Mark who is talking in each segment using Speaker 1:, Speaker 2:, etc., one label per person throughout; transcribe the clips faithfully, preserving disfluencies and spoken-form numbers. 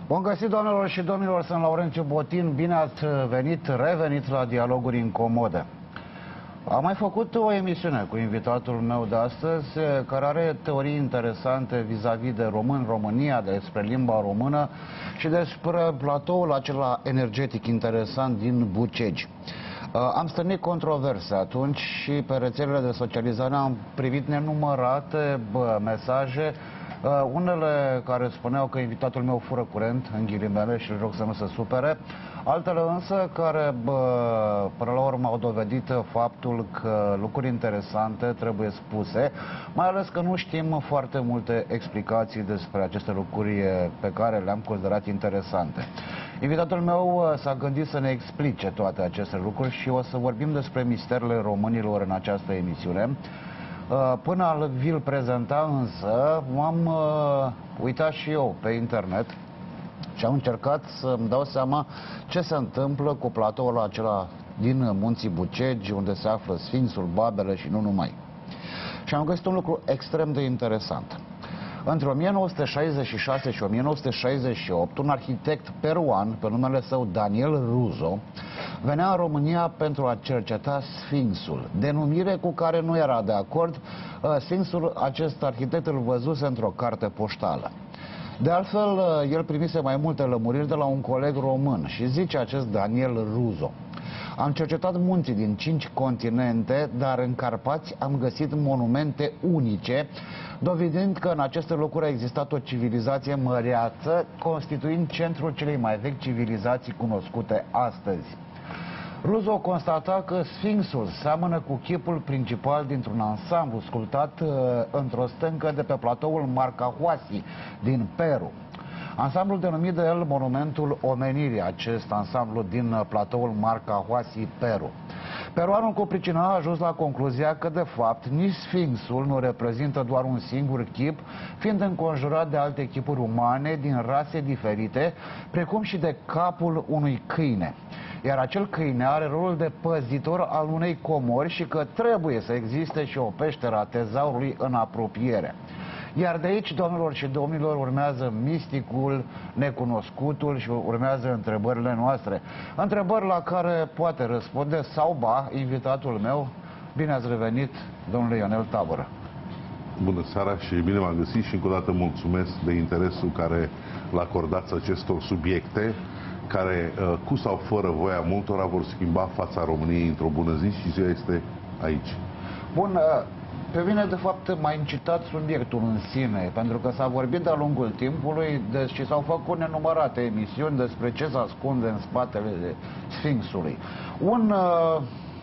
Speaker 1: Bun găsit, doamnelor și domnilor, sunt Laurențiu Botin. Bine ați venit, revenit la Dialoguri Incomode. Am mai făcut o emisiune cu invitatul meu de astăzi, care are teorii interesante vis-a-vis de români, România, despre limba română și despre platoul acela energetic interesant din Bucegi. Am stârnit controverse atunci și pe rețelele de socializare am privit nenumărate bă, mesaje, Uh, unele care spuneau că invitatul meu fură curent, în ghilimele, și îl rog să nu se supere, altele însă care, bă, până la urmă, au dovedit faptul că lucruri interesante trebuie spuse, mai ales că nu știm foarte multe explicații despre aceste lucruri pe care le-am considerat interesante. Invitatul meu s-a gândit să ne explice toate aceste lucruri și o să vorbim despre misterele românilor în această emisiune. Până vi-l prezenta însă, m-am uh, uitat și eu pe internet și am încercat să-mi dau seama ce se întâmplă cu platoul acela din Munții Bucegi, unde se află Sfinxul, Babele și nu numai. Și am găsit un lucru extrem de interesant. Între o mie nouă sute șaizeci și șase și o mie nouă sute șaizeci și opt, un arhitect peruan, pe numele său Daniel Ruzo, venea în România pentru a cerceta Sfinxul, denumire cu care nu era de acord. Sfinxul, acest arhitect îl văzuse într-o carte poștală. De altfel, el primise mai multe lămuriri de la un coleg român și zice acest Daniel Ruzo: am cercetat munții din cinci continente, dar în Carpați am găsit monumente unice, dovedind că în aceste locuri a existat o civilizație măreață, constituind centrul celei mai vechi civilizații cunoscute astăzi. Ruzo constata că Sfinxul seamănă cu chipul principal dintr-un ansamblu sculptat uh, într-o stâncă de pe platoul Marcahuasi din Peru. Ansamblul denumit de el Monumentul Omenirii, acest ansamblu din platoul Marcahuasi, Peru. Peruanul cu pricina a ajuns la concluzia că, de fapt, nici Sfinxul nu reprezintă doar un singur chip, fiind înconjurat de alte chipuri umane din rase diferite, precum și de capul unui câine. Iar acel câine are rolul de păzitor al unei comori și că trebuie să existe și o peșteră a tezaurului în apropiere. Iar de aici, domnilor și domnilor, urmează misticul, necunoscutul și urmează întrebările noastre. Întrebări la care poate răspunde sau ba invitatul meu. Bine ați revenit, domnule Ionel Tabără.
Speaker 2: Bună seara și bine m-am găsit și încă o dată mulțumesc de interesul care l acordați acestor subiecte care, cu sau fără voia multora, vor schimba fața României într-o bună zi și ziua este aici.
Speaker 1: Bun, pe mine, de fapt, m-a incitat subiectul în sine, pentru că s-a vorbit de-a lungul timpului de, și s-au făcut nenumărate emisiuni despre ce se ascunde în spatele Sfinxului. Un, uh,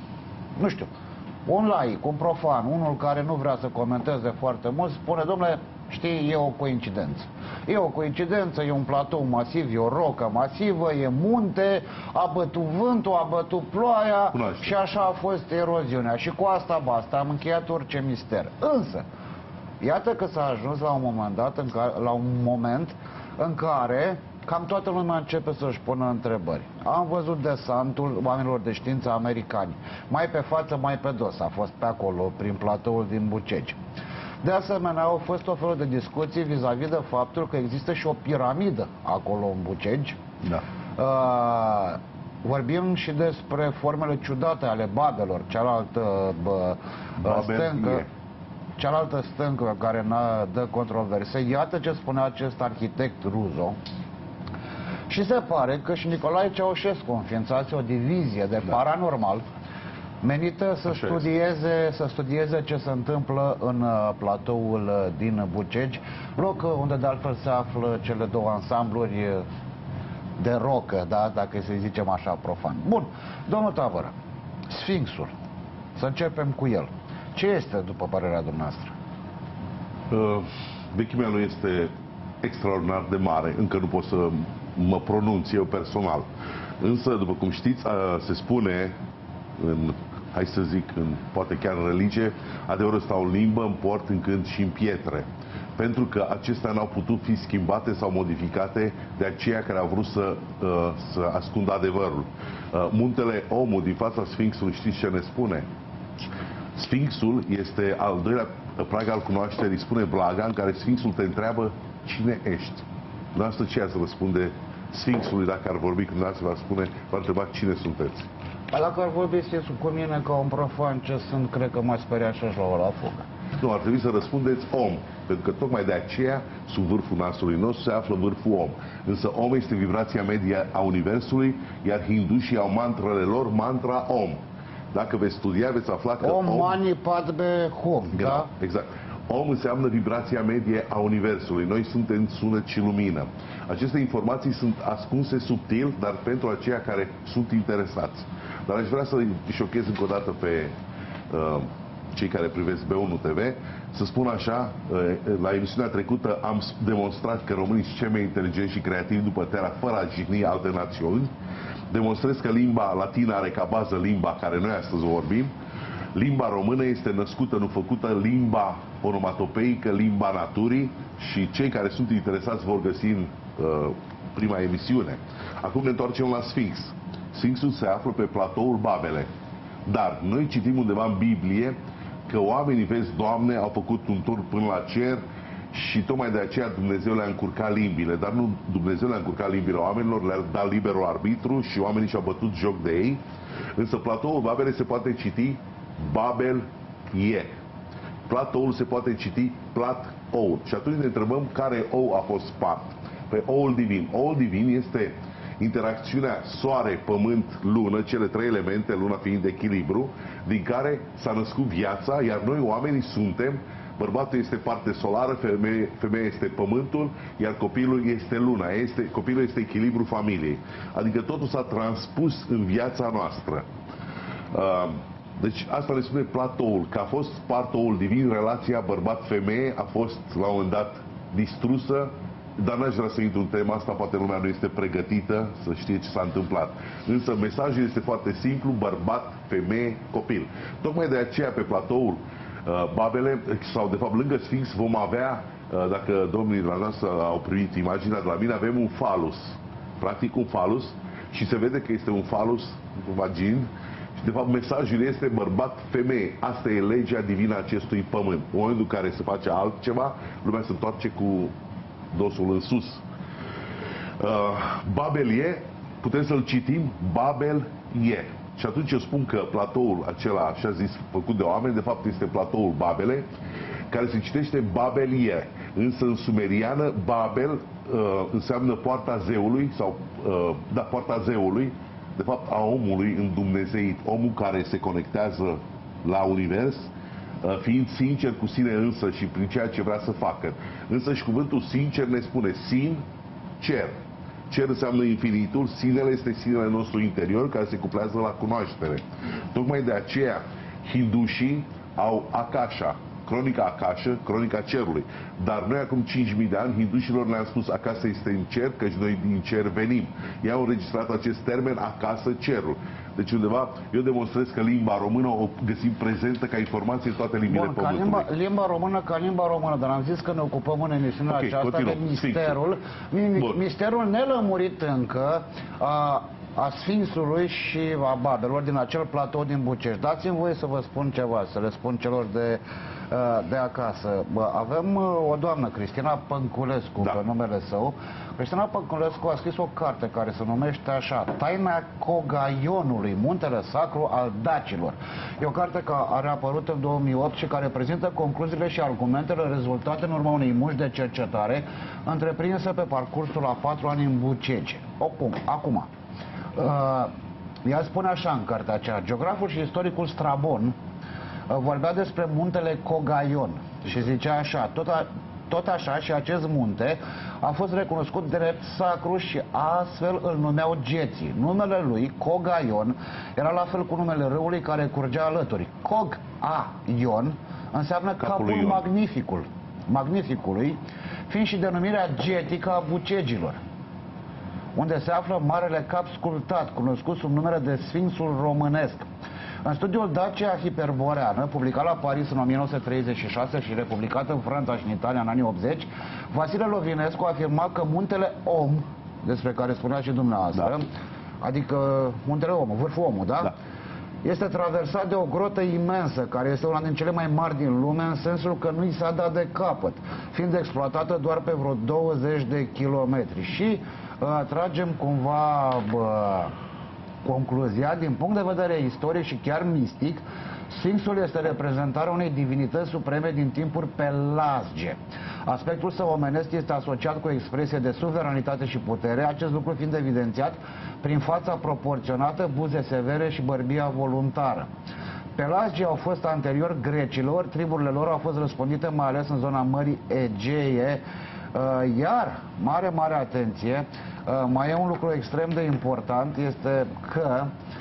Speaker 1: nu știu, un laic, un profan, unul care nu vrea să comenteze foarte mult, spune: domnule, știi, e o coincidență. E o coincidență, e un platou masiv, e o rocă masivă, e munte, a bătut vântul, a bătut ploaia. Cunoaște. Și așa a fost eroziunea. Și cu asta basta, am încheiat orice mister. Însă, iată că s-a ajuns la un moment dat, în care, la un moment în care cam toată lumea începe să-și pună întrebări. Am văzut desantul oamenilor de știință americani. Mai pe față, mai pe dos. A fost pe acolo, prin platoul din Bucegi. De asemenea, au fost o fel de discuții vis-a-vis de faptul că există și o piramidă acolo în Bucegi.
Speaker 2: Da.
Speaker 1: Uh, vorbim și despre formele ciudate ale Babelor, cealaltă bă, stâncă, cealaltă stâncă care ne dă controverse. Iată ce spunea acest arhitect Ruzo. Și se pare că și Nicolae Ceaușescu înființase o divizie de da. paranormal menită să studieze, să studieze ce se întâmplă în platoul din Bucegi, loc unde de altfel se află cele două ansambluri de rocă, da? Dacă să-i zicem așa profan. Bun, domnul Tabără, Sfinxul, să începem cu el. Ce este, după părerea dumneavoastră?
Speaker 2: Uh, vechimea lui este extraordinar de mare, încă nu pot să mă pronunț eu personal. Însă, după cum știți, se spune în, hai să zic, în, poate chiar în religie, adevărul stau în limbă, în port, în cânt și în pietre. Pentru că acestea n-au putut fi schimbate sau modificate de aceia care au vrut să, să ascundă adevărul. Muntele Omul din fața Sfinxului, știți ce ne spune? Sfinxul este al doilea prag al cunoașterii, spune Blaga, în care Sfinxul te întreabă: cine ești? Dumneavoastră ce ați răspunde Sfinxului dacă ar vorbi când ați va spune, va întreba cine sunteți?
Speaker 1: Dacă ar vorbi Sfinxul cu mine ca un profan ce sunt, cred că m-aș speria și așa la fugă.
Speaker 2: Nu, ar trebui să răspundeți om, pentru că tocmai de aceea, sub vârful nasului nostru se află vârful om. Însă om este vibrația medie a Universului, iar hindușii au mantrele lor, mantra om. Dacă veți studia, veți afla că
Speaker 1: om... Om, mani, padme, hum, da?
Speaker 2: Exact. Om înseamnă vibrația medie a Universului. Noi suntem sunet și lumină. Aceste informații sunt ascunse subtil, dar pentru aceia care sunt interesați. Dar aș vrea să îi șochez încă o dată pe uh, cei care privesc B unu T V, să spun așa, uh, la emisiunea trecută am demonstrat că românii sunt cei mai inteligenți și creativi după Terra, fără a jigni alte națiuni. Demonstrez că limba latină are ca bază limba care noi astăzi o vorbim. Limba română este născută, nu făcută, limba onomatopeică, limba naturii, și cei care sunt interesați vor găsi în uh, prima emisiune. Acum ne întoarcem la Sfinx. Sfinxul se află pe platoul Babele. Dar noi citim undeva în Biblie că oamenii, vezi, Doamne, au făcut un tur până la cer și tocmai de aceea Dumnezeu le-a încurcat limbile. Dar nu Dumnezeu le-a încurcat limbile oamenilor, le-a dat liberul arbitru și oamenii și-au bătut joc de ei. Însă platoul Babele se poate citi Babel e. Platoul se poate citi plat ou. Și atunci ne întrebăm care ou a fost spart. Pe oul divin. Oul divin este interacțiunea soare, pământ, lună, cele trei elemente, luna fiind de echilibru, din care s-a născut viața, iar noi oamenii suntem, bărbatul este parte solară, femeie, femeia este pământul, iar copilul este luna, este, copilul este echilibru familiei. Adică totul s-a transpus în viața noastră. Uh, Deci asta ne spune platoul, că a fost partoul divin, relația bărbat-femeie a fost la un moment dat distrusă, dar n-aș vrea să intru în tema asta, poate lumea nu este pregătită să știe ce s-a întâmplat. Însă mesajul este foarte simplu, bărbat, femeie, copil. Tocmai de aceea pe platoul uh, Babele, sau de fapt lângă Sfinx, vom avea, uh, dacă domnii de la noastră au primit imaginea de la mine, avem un falus. Practic un falus, și se vede că este un falus vagin. Și de fapt mesajul este bărbat-femeie. Asta e legea divină a acestui pământ. În momentul în care se face altceva, lumea se întoarce cu dosul în sus. Uh, Babel e, putem să-l citim, Babel e. Și atunci eu spun că platoul acela, așa zis, făcut de oameni, de fapt este platoul Babele, care se citește Babel e. Însă în sumeriană, Babel uh, înseamnă poarta zeului, sau, uh, da, poarta zeului, de fapt a omului îndumnezeit, omul care se conectează la univers, fiind sincer cu sine însă și prin ceea ce vrea să facă. Însă și cuvântul sincer ne spune sin, cer. Cer înseamnă infinitul, sinele este sinele nostru interior care se cuplează la cunoaștere. Tocmai de aceea hindușii au Akasha, cronica Akasha, cronica cerului. Dar noi acum cinci mii de ani hindușilor ne-am spus acasă este în cer, căci noi din cer venim. Ei au înregistrat acest termen acasă cerul. Deci undeva eu demonstrez că limba română o găsim prezentă ca informație în toate limbile
Speaker 1: Bun,
Speaker 2: pământului.
Speaker 1: Limba, limba română ca limba română, dar am zis că ne ocupăm în emisiunea
Speaker 2: okay,
Speaker 1: aceasta
Speaker 2: continuăm.
Speaker 1: de misterul, mi, misterul nelămurit încă a, a Sfinxului și a Babelor din acel platou din Bucești. Dați-mi voie să vă spun ceva, să le spun celor de, de acasă. Bă, avem o doamnă, Cristina Pănculescu, da, pe numele său. Cristina Pănculescu a scris o carte care se numește așa, Taina Cogaionului, muntele sacru al dacilor. E o carte care a apărut în două mii opt și care prezintă concluziile și argumentele rezultate în urma unei munci de cercetare întreprinse pe parcursul a patru ani în Bucege. Acum, acum uh, ea spune așa în cartea aceea, geograful și istoricul Strabon uh, vorbea despre muntele Cogaion și zicea așa, tot a, Tot așa și acest munte a fost recunoscut drept sacru și astfel îl numeau geții. Numele lui, Cogaion, era la fel cu numele râului care curgea alături. Cog-a-ion înseamnă capul, capul magnificul, magnificului, fiind și denumirea getică a Bucegilor, unde se află marele cap sculptat, cunoscut sub numele de Sfinxul românesc. În studiul Dacia Hiperboreană, publicat la Paris în o mie nouă sute treizeci și șase și republicat în Franța și în Italia în anii optzeci, Vasile Lovinescu a afirmat că muntele Om, despre care spunea și dumneavoastră, da, adică muntele Om, vârful Omul, da? Da, este traversat de o grotă imensă, care este una din cele mai mari din lume, în sensul că nu i s-a dat de capăt, fiind exploatată doar pe vreo douăzeci de kilometri. Și uh, tragem cumva uh, concluzia, din punct de vedere istoric și chiar mistic, Sfinxul este reprezentarea unei divinități supreme din timpuri pelasge. Aspectul său omenesc este asociat cu o expresie de suveranitate și putere, acest lucru fiind evidențiat prin fața proporționată, buze severe și bărbia voluntară. Pelagii au fost anterior grecilor, triburile lor au fost răspândite mai ales în zona Mării Egee, iar, mare, mare atenție, mai e un lucru extrem de important, este că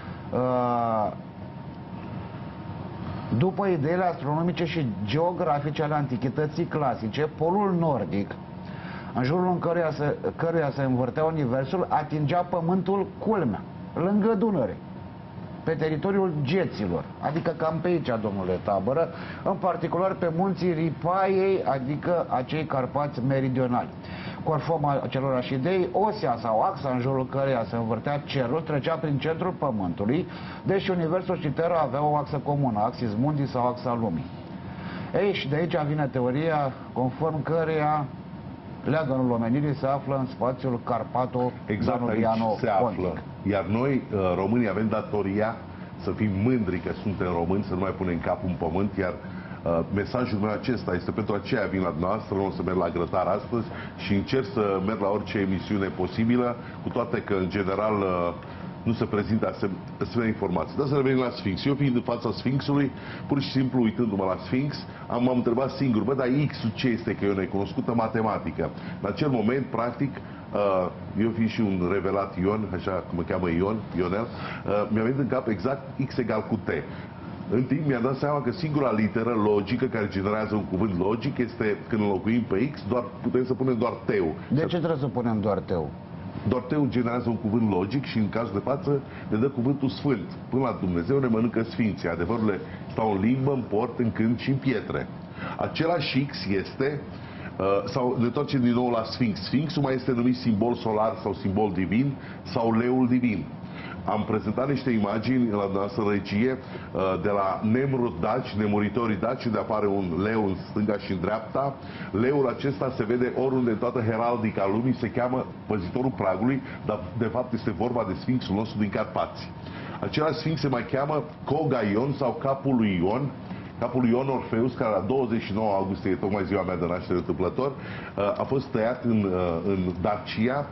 Speaker 1: după ideile astronomice și geografice ale antichității clasice, polul nordic, în jurul în căruia se, căruia se învârtea universul, atingea pământul culmea, lângă Dunăre, pe teritoriul geților, adică cam pe aici, domnule Tabără, în particular pe munții Ripaiei, adică acei Carpați meridionali. Conform acelorași idei, osea sau axa în jurul căreia se învârtea cerul trecea prin centrul pământului, deși universul și Terra aveau o axă comună, axis mundi sau axa lumii. Ei, și de aici vine teoria conform căreia leagănul omenirii se află în spațiul Carpato-Danubiano.
Speaker 2: Exact, se află. Iar noi, românii, avem datoria să fim mândri că suntem români, să nu mai punem capul în pământ, iar uh, mesajul meu acesta este pentru aceea vin la dumneavoastră, nu o să merg la grătar astăzi și încerc să merg la orice emisiune posibilă, cu toate că, în general, uh, nu se prezintă asemenea informații. Dar să revenim la Sfinx. Eu fiind în fața Sfinxului, pur și simplu uitându-mă la Sfinx, am, am întrebat singur, bă, dar X-ul ce este? Că e o necunoscută matematică. În acel moment, practic, uh, eu fiind și un revelat Ion, așa cum mă cheamă Ion, Ionel, uh, mi-a venit în cap exact X egal cu T. În timp mi-am dat seama că singura literă logică care generează un cuvânt logic este când înlocuim pe X, doar, putem să punem doar T-ul.
Speaker 1: De ce trebuie să punem doar T-ul?
Speaker 2: Doar T-ul generează un cuvânt logic și în cazul de față ne dă cuvântul sfânt. Până la Dumnezeu ne mănâncă sfinții. Adevărurile stau în limbă, în port, în cânt și în pietre. Același X este, uh, sau ne întoarcem din nou la Sfinx. Sfinxul mai este numit simbol solar sau simbol divin sau leul divin. Am prezentat niște imagini la noastră regie de la Nemrut Daci, nemuritorii Daci, unde apare un leu în stânga și în dreapta. Leul acesta se vede oriunde în toată heraldica lumii, se cheamă păzitorul pragului, dar de fapt este vorba de Sfinxul nostru din Carpați. Același Sfinx se mai cheamă Coga Ion sau capul lui Ion, capul lui Ion Orfeus, care la douăzeci și nouă august, e tocmai ziua mea de naștere întâmplător, a fost tăiat în, în Dacia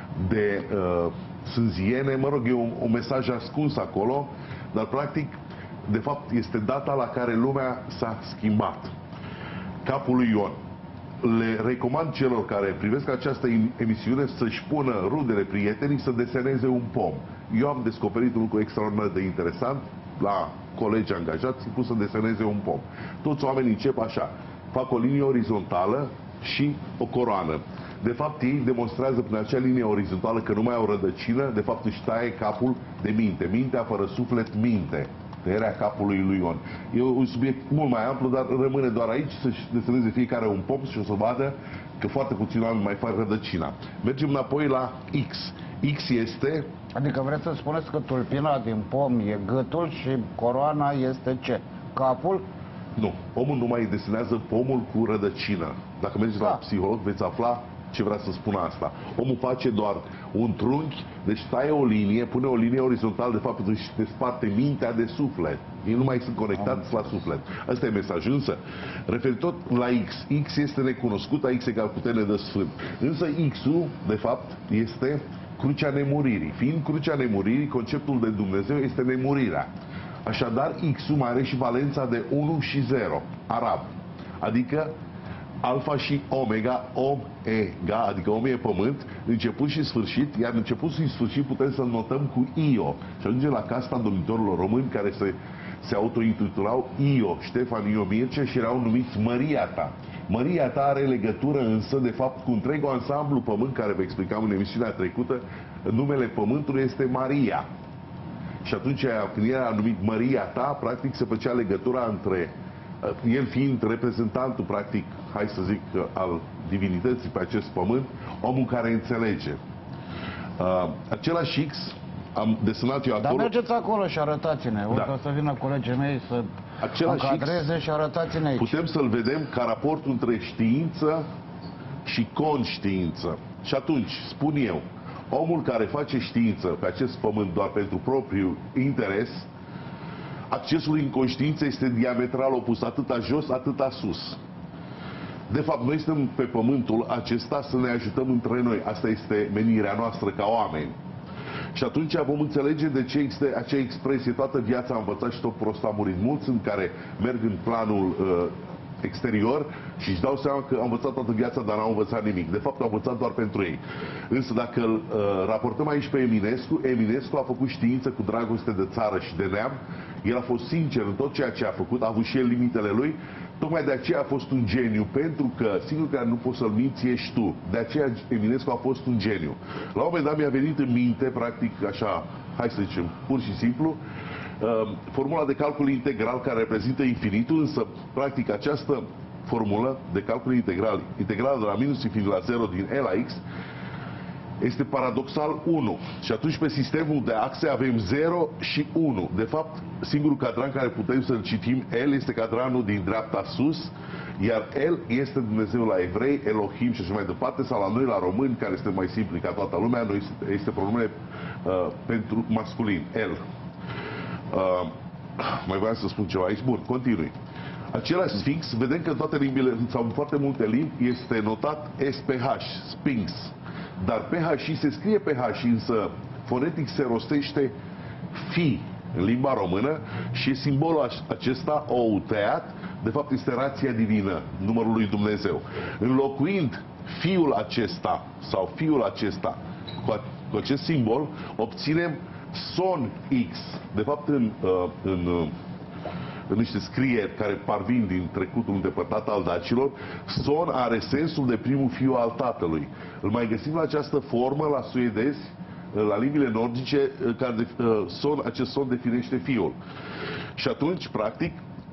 Speaker 2: de uh, sânziene, mă rog, e un, un mesaj ascuns acolo, dar practic, de fapt, este data la care lumea s-a schimbat. Capul lui Ion. Le recomand celor care privesc această emisiune să-și pună rudele, prietenii, să deseneze un pom. Eu am descoperit un lucru extraordinar de interesant la colegi angajați, simplu să deseneze un pom. Toți oamenii încep așa, fac o linie orizontală și o coroană. De fapt, ei demonstrează prin acea linie orizontală că nu mai au rădăcină, de fapt își taie capul de minte. Mintea fără suflet minte. Tăierea capului lui Ion. E un subiect mult mai amplu, dar rămâne doar aici să-și deseneze fiecare un pom și o să vadă că foarte puțini oameni mai fac rădăcina. Mergem înapoi la X. X este...
Speaker 1: Adică vreți să spuneți că tulpina din pom e gâtul și coroana este ce? Capul?
Speaker 2: Nu. Omul nu mai desenează pomul cu rădăcină. Dacă mergeți da. la psiholog, veți afla ce vrea să spună asta. Omul face doar un trunchi, deci taie o linie, pune o linie orizontală, de fapt își desparte mintea de suflet. Ei nu mai sunt conectați la suflet. Asta e mesajul. Însă, referitor la X, X este necunoscut, X egal cu T ne dă sfânt. Însă X-ul, de fapt, este crucea nemuririi. Fiind crucea nemuririi, conceptul de Dumnezeu este nemurirea. Așadar, X-ul mai are și valența de unu și zero, arab. Adică alfa și omega, omega, adică om e pământ, început și sfârșit, iar început și sfârșit putem să-l notăm cu Io. Și ajungem la casta domnitorilor români care se, se autointitulau Io, Ștefan Io Mircea, și erau numiți Măria ta. Măria ta are legătură însă, de fapt, cu întregul ansamblu pământ, care vă explicam în emisiunea trecută. Numele pământului este Maria. Și atunci, când era numit Măria ta, practic se făcea legătura între el fiind reprezentantul, practic, hai să zic, al divinității pe acest pământ, omul care înțelege. Uh, același X am desenat eu acolo...
Speaker 1: Dar mergeți acolo și arătați-ne. Da. O să vină colegii mei să
Speaker 2: același
Speaker 1: încadreze și arătați-ne aici.
Speaker 2: Putem să-l vedem ca raportul între știință și conștiință. Și atunci, spun eu, omul care face știință pe acest pământ doar pentru propriul interes, accesul în conștiință este diametral opus, atâta jos, atâta sus. De fapt, noi suntem pe pământul acesta să ne ajutăm între noi. Asta este menirea noastră ca oameni. Și atunci vom înțelege de ce există acea expresie: toată viața am învățat și tot prost a murit. Mulți sunt care merg în planul uh, exterior și își dau seama că au învățat toată viața, dar n-au învățat nimic. De fapt, au învățat doar pentru ei. Însă dacă îl uh, raportăm aici pe Eminescu, Eminescu a făcut știință cu dragoste de țară și de neam. El a fost sincer în tot ceea ce a făcut, a avut și el limitele lui. Tocmai de aceea a fost un geniu, pentru că singurul care nu poți să-l minți ești tu. De aceea Eminescu a fost un geniu. La un moment dat mi-a venit în minte, practic așa, hai să zicem, pur și simplu, formula de calcul integral care reprezintă infinitul, însă practic această formulă de calcul integral, integral de la minus infinit la zero din E la X, este paradoxal unu. Și atunci pe sistemul de axe avem zero și unu. De fapt, singurul cadran care putem să-l citim, L, este cadranul din dreapta sus, iar L este Dumnezeu la evrei, Elohim și așa mai departe, sau la noi, la români, care este mai simplu ca toată lumea, noi este pronumele uh, pentru masculin, L. Uh, mai vreau să spun ceva aici? Bun, continui. Același Sphinx, vedem că în toate limbile, sau în foarte multe limbi, este notat S P H, Sphinx. Dar P H I se scrie P H I, însă fonetic se rostește fi în limba română și simbolul acesta, outeat, de fapt este rația divină, numărul lui Dumnezeu. Înlocuind fiul acesta sau fiul acesta cu, cu acest simbol, obținem son X. De fapt, în, în, în niște scrieri care parvin din trecutul îndepărtat al dacilor, son are sensul de primul fiu al tatălui. Îl mai găsim la această formă la suedezi, la limbile nordice, care de, son, acest son definește fiul. Și atunci, practic,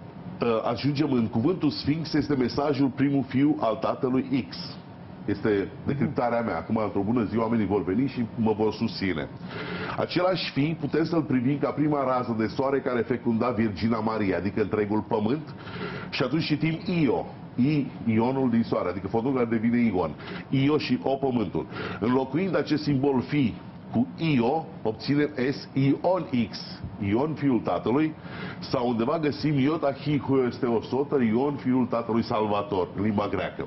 Speaker 2: ajungem în cuvântul Sfinx, este mesajul primul fiu al tatălui X. Este decriptarea mea. Acum, într-o bună zi, oamenii vor veni și mă vor susține. Același fi putem să-l privim ca prima rază de soare care fecunda Virgina Maria, adică întregul pământ, și atunci citim Io. I, ionul din soare, adică fondul care devine ion. Io și O, pământul. Înlocuind acest simbol fi cu Io, obținem S, Ion X, Ion fiul tatălui, sau undeva găsim Iota Hi Huesteosotă, Ion fiul tatălui Salvator, în limba greacă.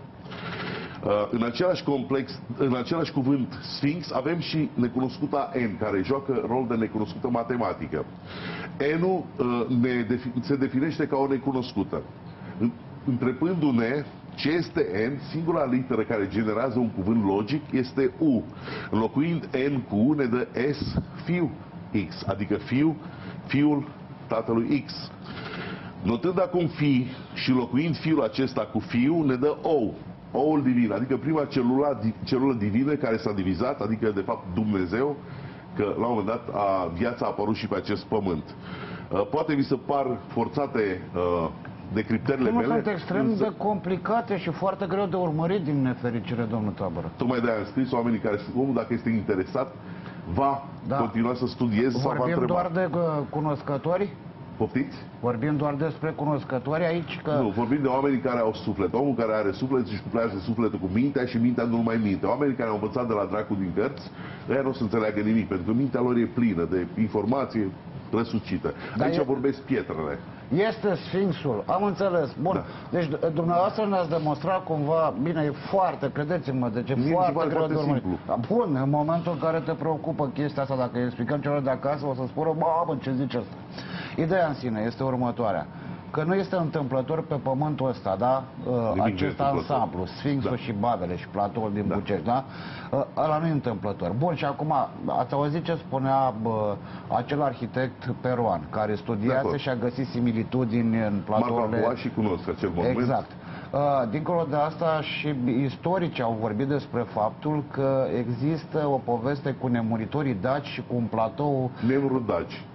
Speaker 2: În același complex, în același cuvânt Sfinx, avem și necunoscuta N, care joacă rol de necunoscută matematică. N-ul ne, se definește ca o necunoscută. Întrebându-ne ce este N, singura literă care generează un cuvânt logic este U. Înlocuind N cu U ne dă S, fiu X, adică fiu, fiul tatălui X. Notând acum fi și locuind fiul acesta cu fiu, ne dă O. Oul divin, adică prima celulă, celulă divină care s-a divizat, adică de fapt Dumnezeu, că la un moment dat a, viața a apărut și pe acest pământ. Poate vi se par forțate uh, decriptările mele.
Speaker 1: Sunt extrem însă... de complicate și foarte greu de urmărit, din nefericire, domnul Tabără.
Speaker 2: Tocmai de-aia am scris oamenii care, omul, dacă este interesat, va da. continua să studieze sau va întreba.
Speaker 1: Vorbim doar de uh, cunoscători?
Speaker 2: Poftiți?
Speaker 1: Vorbim doar despre cunoscători aici? Că...
Speaker 2: Nu, vorbim de oamenii care au suflet. Omul care are suflet își cuplează sufletul cu mintea și mintea nu mai minte. Oamenii care au învățat de la dracul din cărți, ăia nu o să înțeleagă nimic, pentru că mintea lor e plină de informație răsucită. Dar aici e... vorbesc pietrele.
Speaker 1: Este Sfinxul, am înțeles. Bun, da. Deci dumneavoastră ne-ați demonstrat cumva, bine, e foarte, credeți-mă, deci e foarte, foarte greu de urmărit. Bun, în momentul în care te preocupă chestia asta, dacă îi explicăm celor de acasă, o să spună, bă, ce zice asta? Ideea în sine este următoarea. Că nu este întâmplător pe pământul ăsta, da? Nimic acest ansamblu, Sfinxul da. și Babele și platoul din da. Bucești, da? Ăla nu e întâmplător. Bun, și acum, ați auzit ce spunea bă, acel arhitect peruan, care studiase și a găsit similitudini în platourile...
Speaker 2: Marc și cunosc acel moment.
Speaker 1: Exact. Dincolo de asta, și istorici au vorbit despre faptul că există o poveste cu nemuritorii daci și cu un platou...
Speaker 2: Nemrut daci.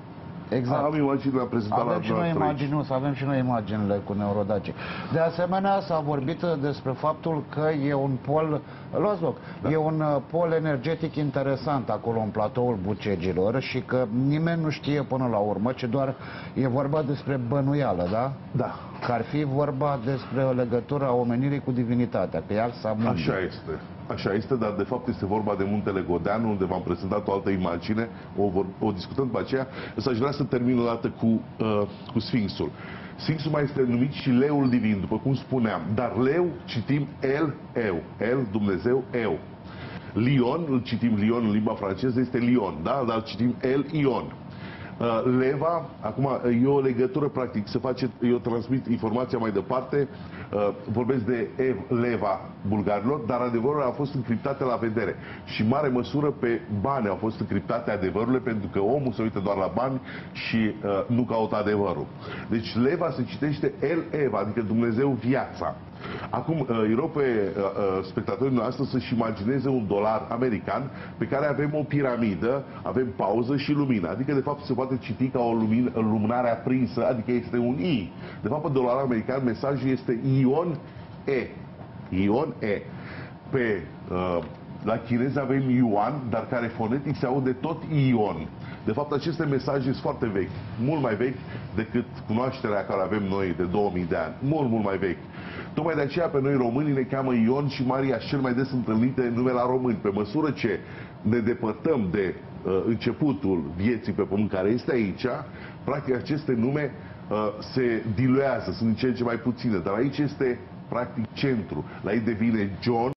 Speaker 1: Exact.
Speaker 2: Am imagini, le-am prezentat
Speaker 1: avem
Speaker 2: la
Speaker 1: și noi imagini, nu, să avem și noi imaginile cu neurodaci. De asemenea, s-a vorbit despre faptul că e un pol, luați loc, da. e un pol energetic interesant acolo în platoul Bucegilor și că nimeni nu știe până la urmă, ci doar e vorba despre bănuială, da?
Speaker 2: Da.
Speaker 1: Că ar fi vorba despre o legătură a omenirii cu divinitatea, pe Iarsa Mundi.
Speaker 2: Așa este. Așa este, dar de fapt este vorba de Muntele Godeanu, unde v-am prezentat o altă imagine, o, vor, o discutăm după aceea, însă aș vrea să termin o dată cu, uh, cu Sfinxul. Sfinxul mai este numit și leul divin, după cum spuneam, dar leu citim el, eu, el, Dumnezeu, eu. Lion, îl citim Lion în limba franceză, este Lion, da? Dar citim el, Ion. Uh, Leva, acum e o legătură practic, se face, eu transmit informația mai departe, uh, vorbesc de Ev, Leva bulgarilor, dar adevărul a fost încriptate la vedere și în mare măsură pe bani au fost încriptate adevărurile, pentru că omul se uită doar la bani și uh, nu caută adevărul. Deci Leva se citește El Eva, adică Dumnezeu viața. Acum îi rog pe uh, spectatorii noastre să-și imagineze un dolar american pe care avem o piramidă, avem pauză și lumină. Adică de fapt se poate citi ca o lumină, lumânare aprinsă, adică este un I. De fapt pe dolar american mesajul este Ion E. Ion E. Pe, uh, la chinez avem Yuan, dar care fonetic se aude tot Ion. De fapt, aceste mesaje sunt foarte vechi, mult mai vechi decât cunoașterea care avem noi de două mii de ani. Mult, mult mai vechi. Tocmai de aceea pe noi românii ne cheamă Ion și Maria cel mai des întâlnite nume la români. Pe măsură ce ne depărtăm de uh, începutul vieții pe pământ, care este aici, practic aceste nume uh, se diluează, sunt în ce în ce mai puține. Dar aici este practic centru. La ei devine John.